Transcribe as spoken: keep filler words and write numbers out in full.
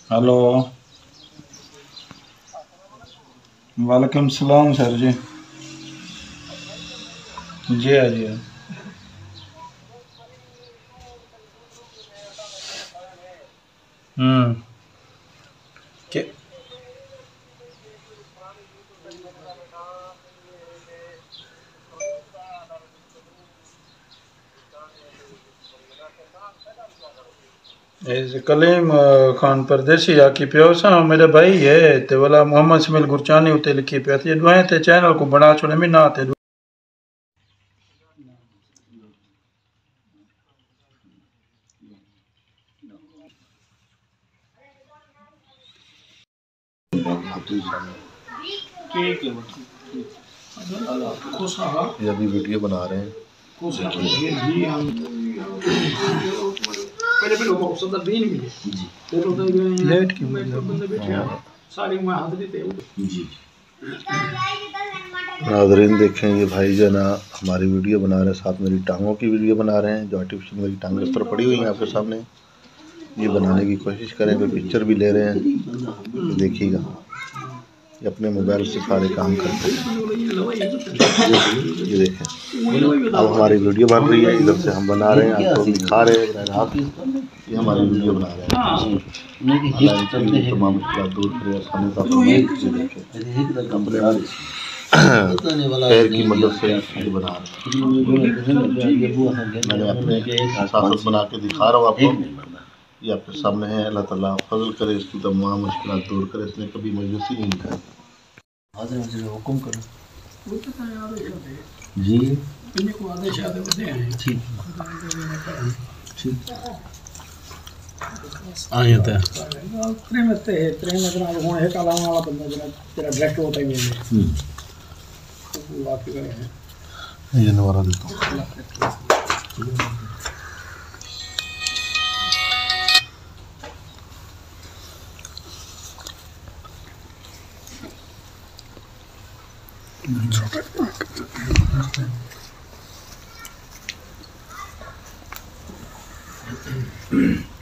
Hello. वालेकुम सलाम sir जी। जी हाँ जी हाँ। हम्म के ऐसे कलीम अ, खान परदेसी आकी पियो सा मेरे भाई है ते वाला मोहम्मद शमील गुरचानी उते लिखी पिया थी दुआएं ते चैनल को बना छोड़े में ना ते ठीक है। ये अभी वीडियो बना रहे हैं। पहले पहले वो सब दीन मिले जी तो तो लेट क्यों बंदे बैठे हैं सारी में हाजिरी थे जी। नाज़रीन देखें, ये भाई जो है ना हमारी वीडियो बना रहे हैं, साथ मेरी टांगों की वीडियो बना रहे हैं। जो आर्टिफिशियल मेरी टांगें उस पर पड़ी हुई हैं आपके सामने, ये बनाने की कोशिश करें। वे पिक्चर भी ले रहे हैं, देखिएगा। ये अपने मोबाइल से सारे काम करते हैं। ये देखें, अब हमारी वीडियो बन रही है, इधर से हम बना रहे हैं, आपको दिखा रहे हैं। आप ये हमारी वीडियो बना रहे हैं, तमाम मुश्किल दूर करें, आसानी का अपने पैर की मदद से ये बना रहे हैं। मैंने अपने साथ बना के दिखा रहा हूँ आपको। ये आपके सामने है। अल्लाह ताला फजल करे, इसकी तमाम मुश्किल दूर करे। इसने कभी मायूसी नहीं दिखाई। हुक्म करो जी। ठीक ठीक आए थे प्रेम ते प्रेम इतना हुन है काला वाला बंदा जरा तेरा डायरेक्ट होता ही है। हम्म बात कर रहे हैं। ये नवारा देता हूँ।